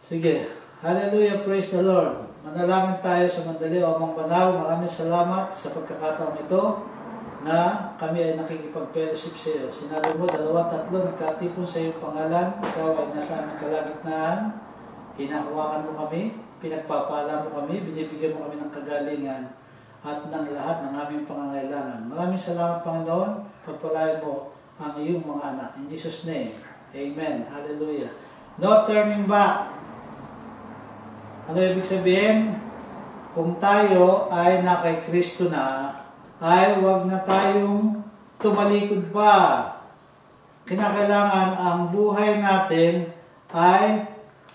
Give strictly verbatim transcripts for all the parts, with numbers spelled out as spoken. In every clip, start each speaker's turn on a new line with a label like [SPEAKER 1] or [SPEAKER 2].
[SPEAKER 1] Sige. Hallelujah, praise the Lord. Manalangin tayo sa mandali o amang banal. Maraming salamat sa pagkakataon ito na kami ay nakikipag-fellowship sa iyo. Sinabi mo, dalawa, tatlo, nagkatipon sa iyong pangalan. Ikaw ay nasa aming kalagitnaan. Hinahawakan mo kami, pinagpapala mo kami, binibigyan mo kami ng kagalingan at ng lahat ng aming pangangailangan. Maraming salamat, Panginoon. Pagpalain mo ang iyong mga anak. In Jesus' name, Amen. Hallelujah. No turning back. Ano ibig sabihin? Kung tayo ay na kay Kristo na, ay huwag na tayong tumalikod pa. Kinakailangan ang buhay natin ay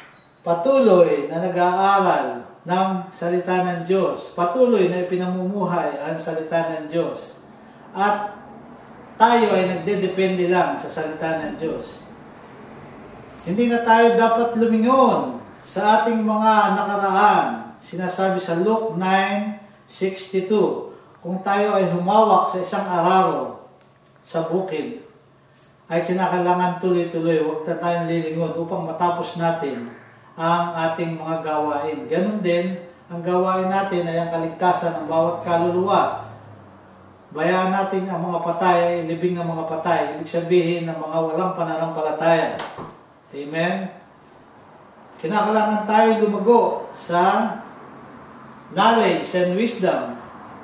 [SPEAKER 1] patuloy na nag-aaral ng salita ng Diyos. Patuloy na ipinamumuhay ang salita ng Diyos. At tayo ay nagdedepende lang sa salita ng Diyos. Hindi na tayo dapat lumingon sa ating mga nakaraan. Sinasabi sa Luke nine sixty-two, kung tayo ay humawak sa isang araro sa bukid, ay kinakailangan tuloy-tuloy, huwag na tayong lilingon upang matapos natin ang ating mga gawain. Ganon din, ang gawain natin ay ang kaligtasan ng bawat kaluluwa. Bayaan natin ang mga patay ay libing ng mga patay. Ibig sabihin ng mga walang pananampalataya. Amen? Kinakailangan tayo lumago sa knowledge and wisdom.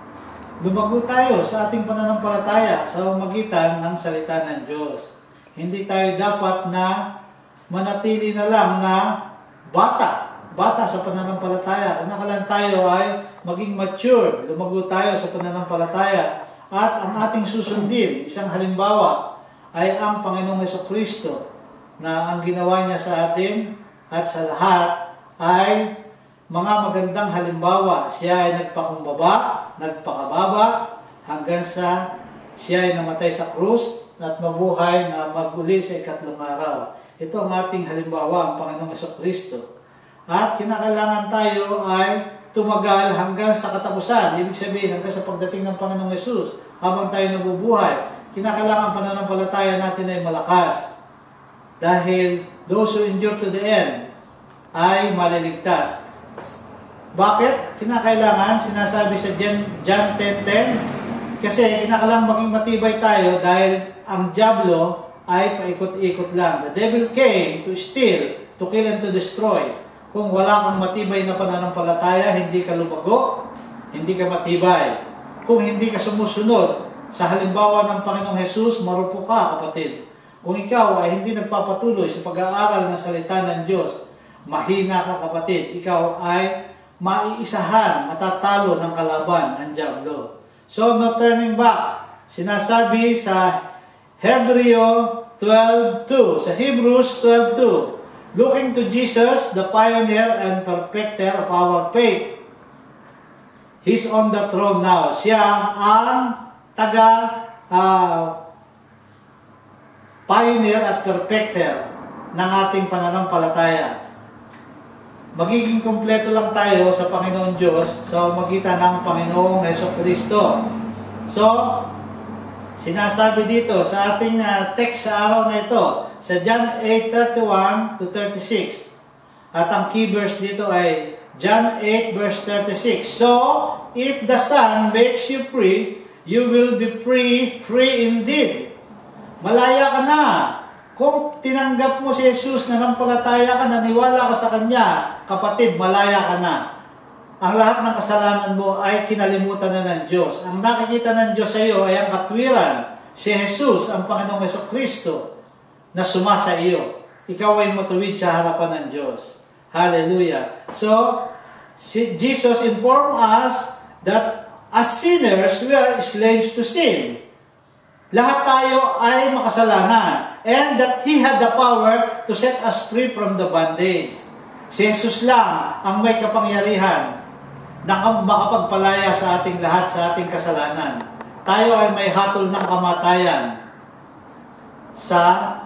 [SPEAKER 1] Lumago tayo sa ating pananampalataya sa pamamagitan ng salita ng Diyos. Hindi tayo dapat na manatili na lang na bata. Bata sa pananampalataya. Kinakailangan tayo ay maging mature. Lumago tayo sa pananampalataya. At ang ating susundin, isang halimbawa, ay ang Panginoong Jesucristo na ang ginawa niya sa atin at sa lahat ay mga magandang halimbawa. Siya ay nagpakumbaba, nagpakababa, hanggang sa siya ay namatay sa krus at mabuhay na maguli sa ikatlong araw. Ito ang ating halimbawa, ang Panginoong Jesucristo. At kinakailangan tayo ay tumagal hanggang sa katapusan. Ibig sabihin, hanggang sa pagdating ng Panginoong Jesus, habang tayo nabubuhay, kinakailangan pananampalataya natin ay malakas. Dahil those who endure to the end ay maliligtas. Bakit? Kinakailangan, sinasabi sa John ten ten, kasi kinakailangan maging matibay tayo dahil ang dyablo ay paikot-ikot lang. The devil came to steal, to kill, and to destroy. Kung wala kang matibay na pananampalataya, hindi ka lumago, hindi ka matibay. Kung hindi ka sumusunod sa halimbawa ng Panginoong Jesus, marupok ka, kapatid. Kung ikaw ay hindi nagpapatuloy sa pag-aaral ng salita ng Diyos, mahina ka, kapatid. Ikaw ay maiisahan, matatalo ng kalaban, ang dyablo. So, no turning back. Sinasabi sa Hebreo twelve two, sa Hebrews twelve two, looking to Jesus, the pioneer and perfecter of our faith. He's on the throne now. Siya ang taga uh, pioneer at perfecter ng ating pananampalataya. Magiging kompleto lang tayo sa Panginoon Diyos sa magitan ng Panginoong Jesucristo. So, sinasabi dito sa ating uh, text sa araw na ito, sa John eight thirty-one to thirty-six. At ang key verse dito ay John eight verse thirty-six. So, if the Son makes you free, you will be free, free indeed. Malaya ka na. Kung tinanggap mo si Jesus, nanampalataya ka, naniwala ka sa Kanya, kapatid, malaya ka na. Ang lahat ng kasalanan mo ay kinalimutan na ng Diyos. Ang nakikita ng Diyos sa iyo ay ang katwiran. Si Jesus, ang Panginoong Jesucristo, na sumasa iyo. Ikaw ay matuwid sa harapan ng Diyos. Hallelujah. So, si Jesus informed us that as sinners, we are slaves to sin. Lahat tayo ay makasalanan. And that He had the power to set us free from the bondage. Si Jesus lang ang may kapangyarihan na makapagpalaya sa ating lahat sa ating kasalanan. Tayo ay may hatol ng kamatayan sa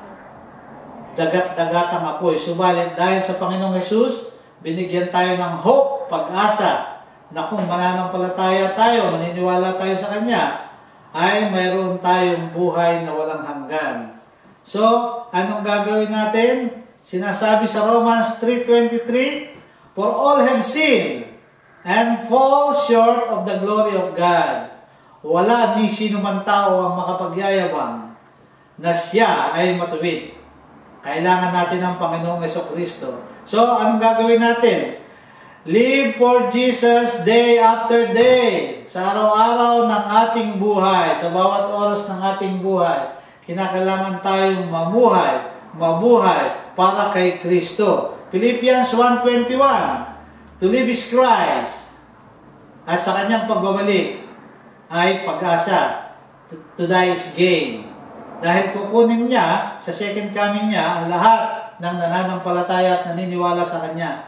[SPEAKER 1] dagat-dagatang apoy. Subalit dahil sa Panginoong Jesus, binigyan tayo ng hope, pag-asa, na kung mananampalataya tayo, maniniwala tayo sa Kanya, ay mayroon tayong buhay na walang hanggan. So, anong gagawin natin? Sinasabi sa Romans three twenty-three, for all have sinned and fall short of the glory of God. Wala ni sino man tao ang makapagyayabang na siya ay matuwid. Kailangan natin ng Panginoong Jesucristo. So, anong gagawin natin? Live for Jesus day after day. Sa araw-araw ng ating buhay, sa bawat oras ng ating buhay, kinakailangan tayong mamuhay, mabuhay para kay Kristo. Philippians one twenty-one, to live is Christ, at sa kanyang pagbabalik ay pag-asa. To, to die is gain. Dahil kukunin niya sa second coming niya ang lahat ng nananampalataya at naniniwala sa kanya.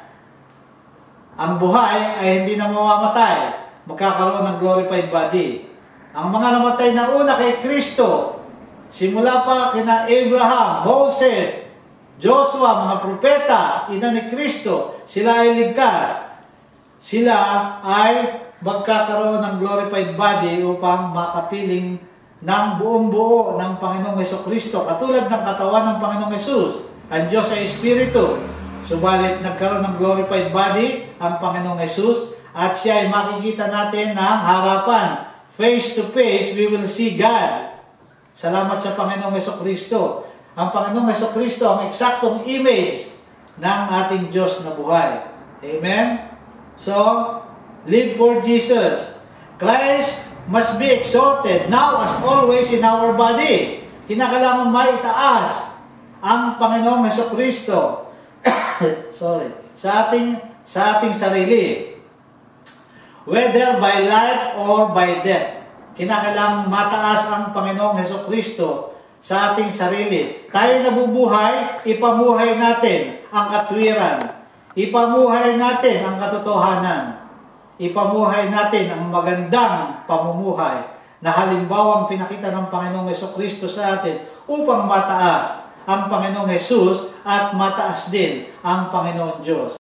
[SPEAKER 1] Ang buhay ay hindi na mamamatay, magkakaroon ng glorified body. Ang mga namatay na una kay Kristo, simula pa kina Abraham, Moses, Joshua, mga propeta, ina ni Kristo, sila ay ligtas. Sila ay magkakaroon ng glorified body upang makapiling ng buong buo ng Panginoong Jesucristo, katulad ng katawan ng Panginoong Jesus. Ang Diyos ay Espiritu. Subalit nagkaroon ng glorified body ang Panginoong Jesus at siya ay makikita natin ng harapan. Face to face, we will see God. Salamat sa Panginoong Jesucristo. Ang Panginoong Jesucristo ang eksaktong image ng ating Diyos na buhay. Amen? So, live for Jesus. Christ must be exalted now as always in our body. Kinakailangan maitaas ang Panginoong Jesucristo. Sorry. Sa ating, sa ating sarili. Whether by life or by death. Kinakailangan mataas ang Panginoong Jesucristo sa ating sarili. Tayo nabubuhay, ipamuhay natin ang katwiran. Ipamuhay natin ang katotohanan. Ipamuhay natin ang magandang pamumuhay na halimbawang pinakita ng Panginoong Jesucristo sa atin upang mataas ang Panginoong Jesus at mataas din ang Panginoon Diyos.